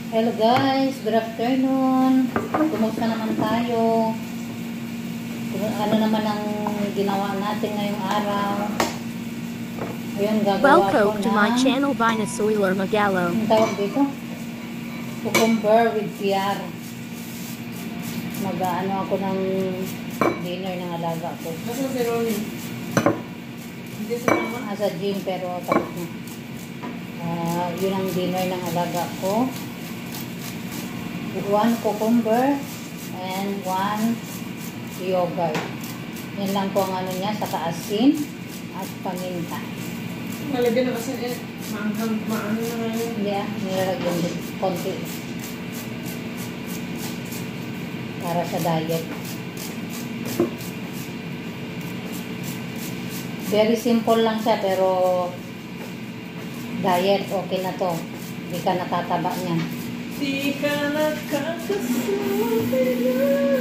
Hello guys, good afternoon. Kumusta naman tayo? Ano naman ang ginawa natin ngayong araw? Ayun, gagawa ko Welcome to my channel Vina Soiler Magalo. ang tawag dito? Cucumber with PR. Mag-ano ako ng dinner ng alaga ko. Nasaan si Ronnie? Hindi sa mama? Nasa gym pero tapos na. Yun ang dinner ng alaga ko. 1 cucumber and 1 yogurt. Yan lang po ang ano niya, saka asin at paminta. Malagyan ng asin eh. Maanghang, maano na ngayon. Hindi nilalagyan din konti. Para sa diet. Very simple lang siya pero diet, okay na to. Hindi ka natataba niyan. Di ka nakakasabi na.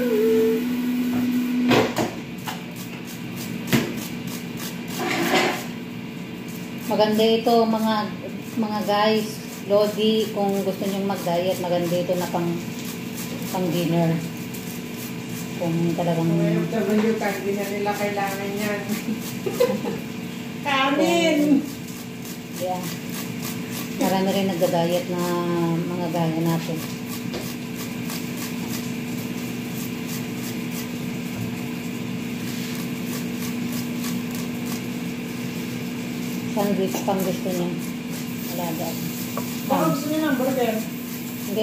Maganda ito mga guys, Lodi, kung gusto niyo mag-diet, maganda ito na pang dinner. Kung talagang Ngayon W ka, hindi na nila kailangan yan. Kanin! yeah. Marami rin nagda-diet na mga gaya natin. Sandwich pang gusto niya. Wala daw. Baka gusto niyo ng burger. Hindi,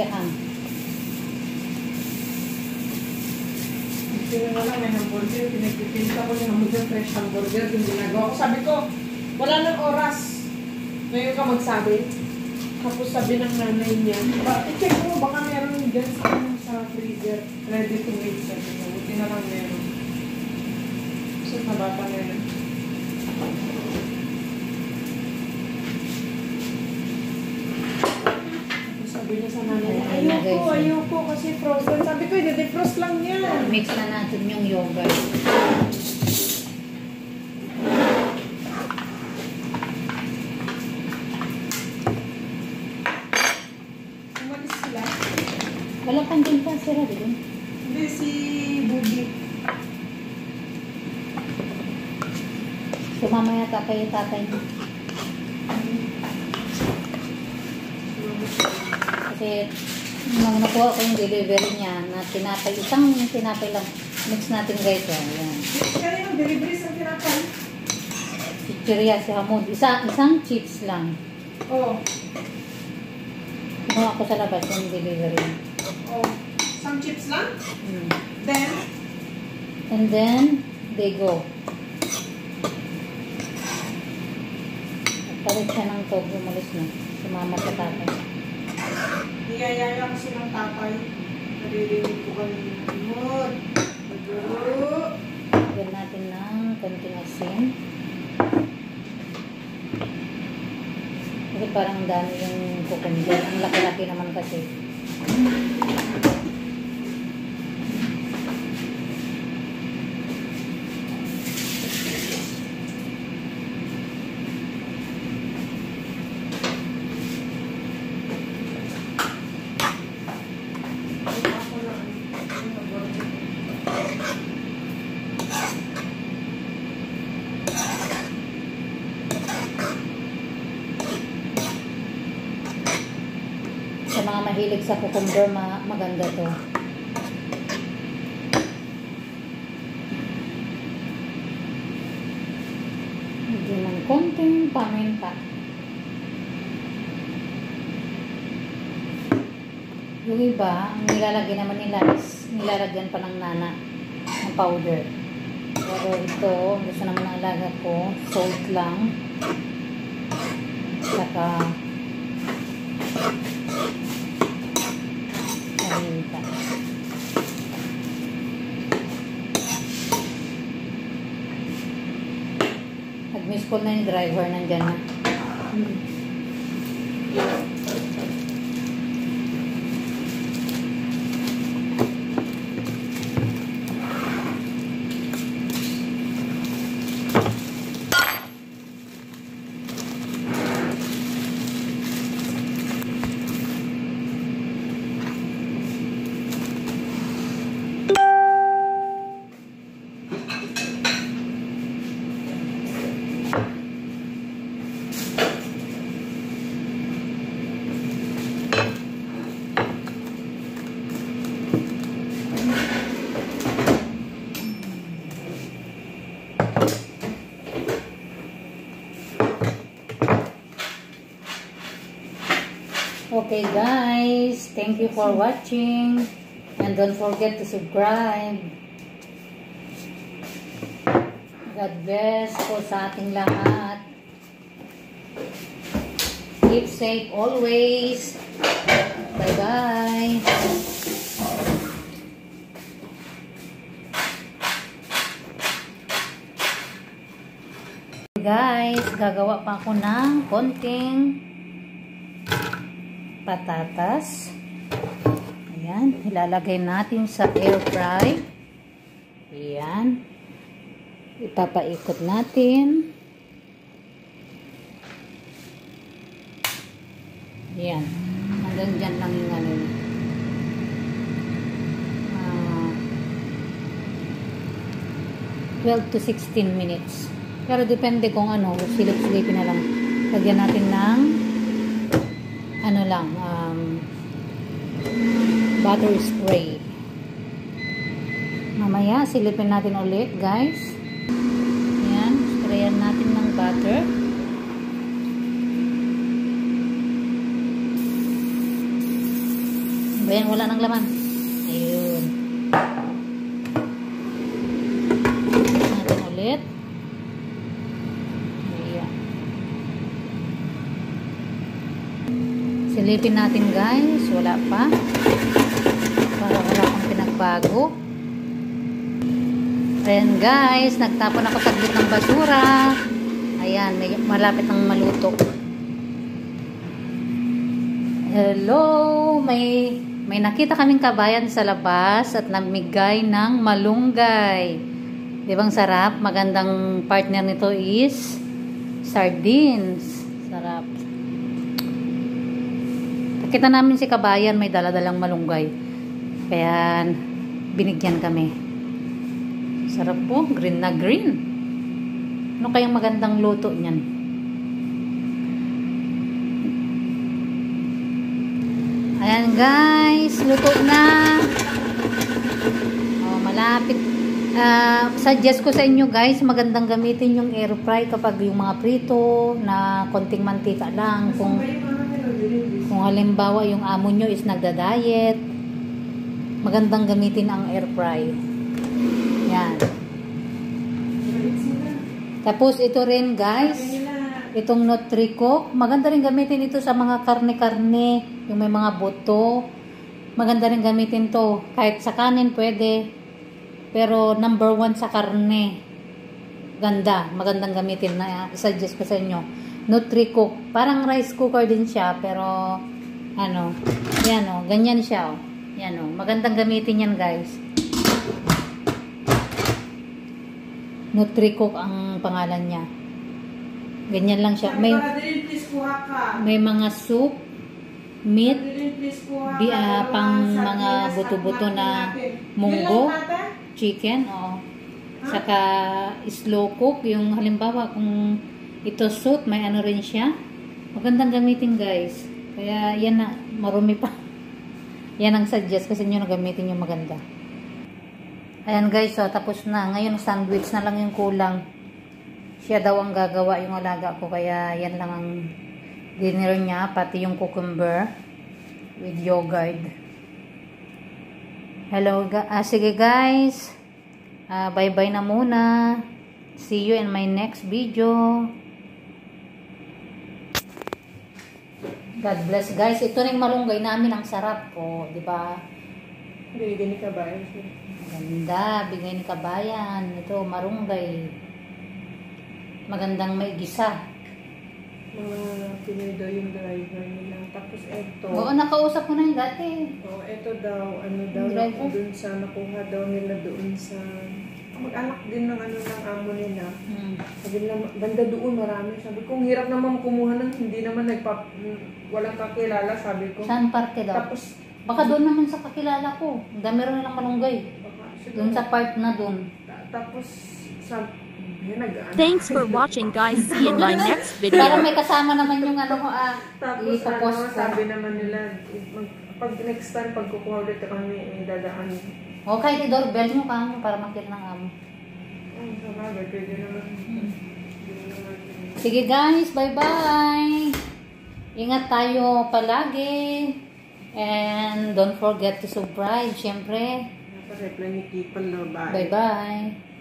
Gusto niyo na lang may hamburger. Pinagpipinta ko yung hamburger, fresh hamburger. Yung ginagawa ko. Sabi ko, wala nang oras. Ngayon ka magsabi. Tapos sabi ng nanay niya, i-check mo, baka meron dyan sa freezer. Ready to make. Sabi ko, buti na lang meron. So, nabata na yun. Sabi niya sa nanay niya, ayoko kasi frozen. Sabi ko, i-defrost lang yan. mix na natin yung yogurt. Umalis sila. Wala pang din pa, sira din. Hindi, si Bugi. Sumama yata kayo tatay niya. Kasi nung nakuha ko yung delivery niya na tinapay, isang tinapay lang. Mix natin guys. Ayan. Kaya yung delivery sa tinapay. Chichirya si Hamud. Isang chips lang. Oh. Kinuha ko sa labas yung delivery. Oh. Some chips lang. Then, And then, they go. Nagpalit siya ng tog, umalis na. Sumama sa tatay. niyayaya ko silang tatay. Naririnig ko kami mood. Maguro. Lagyan natin ng konting asin. Kasi parang ang dami yung cucumber. Ang laki-laki naman kasi. Ako na. Sa mga mahilig sa cucumber, maganda to. Lagyan ng konting paminta. Yung iba, ang nilalagyan naman nila is nilalagyan pa ng nana ng powder. Pero ito, gusto naman ng alaga ko, salt lang. Saka paminta. Nag-miss call na yung driver, nandyan na. Okay guys, thank you for watching. And don't forget to subscribe. God bless po sa ating lahat. Keep safe always. Bye-bye. Guys, gagawa pa ako ng konting patatas. Ayan, ilalagay natin sa air fry. Ayan. Ipapaikot natin. Ayan. Hanggang dyan lang yung ano. 12 to 16 minutes. Pero depende kung ano, silip-silipin na lang. Lagyan natin ng ano lang, butter spray. Mamaya, silipin natin ulit, guys. Ayan, sprayan natin ng butter. Ayan, wala nang laman. Ayun. Natin ulit. Silipin natin guys, wala pa. Para wala akong pinagbago. Ayan guys, nagtapon ako saglit ng basura. Ayan, malapit ng maluto. Hello, may nakita kaming kabayan sa labas at namigay ng malunggay. Di bang sarap? Magandang partner nito is sardines. Sarap. Kita namin si kabayan may daladalang malunggay. Kaya binigyan kami. Sarap po, green na green. Ano kayang magandang luto niyan? Ayan guys, luto na. Oh, malapit. Suggest ko sa inyo guys, magandang gamitin yung air fry kapag yung mga prito na konting mantika lang. Kung halimbawa yung amo nyo is nagda-diet, magandang gamitin ang air fry. Yan. Tapos ito rin guys, itong Nutri-Cook, maganda rin gamitin ito sa mga karne-karne, yung may mga buto. Maganda rin gamitin to. Kahit sa kanin pwede, pero number 1 sa karne. Ganda, magandang gamitin na suggest ko sa inyo. Nutri-Cook. Parang rice cooker din siya, pero ano, yan o, ganyan siya o. Yan o, magandang gamitin yan guys. Nutri-Cook ang pangalan niya. Ganyan lang siya. May mga soup, meat, pang mga buto-buto na munggo, chicken, o. Saka slow cook, yung halimbawa kung ito suit, may ano rin siya. Magandang gamitin guys. Kaya yan na, marumi pa. Yan ang suggest kasi nyo na gamitin yung maganda. Ayan guys, so tapos na. Ngayon sandwich na lang yung kulang. Siya daw ang gagawa yung alaga ko. Kaya yan lang ang dinner niya. Pati yung cucumber with yogurt. Hello, sige guys. Bye-bye na muna. See you in my next video. God bless guys. Ito ring malunggay namin, ang sarap po, di ba? Bigay ni kabayan. Ganda, bigay ni kabayan. Ito marunggay. Magandang may gisa. Mga pinido yung driver nila. Tapos eto. Oo, nakausap ko na yung dati. Oh, eto daw, ano daw, dun sa nakuha daw nila doon sa mag-anak din ng ano ng amo nila. Sabi nila, banda doon marami. Sabi ko, hirap naman kumuha ng hindi naman walang kakilala, sabi ko. Saan parte daw? Tapos, baka doon naman sa kakilala ko. Ang dami rin ng malunggay. Doon sa part na doon. Tapos, Thanks for watching guys. See you in my next video. Para may kasama naman yung ano ko tapos ipopost ko. sabi naman nila, pag next time pagkukuha ulit kami, dadaan. O kahit i-doorbell nyo ka para makita ng amo. Sabagay, pwede naman. Sige guys, bye-bye! Ingat tayo palagi. And don't forget to subscribe, syempre. Reply ni Kipal, no? Bye. Bye-bye.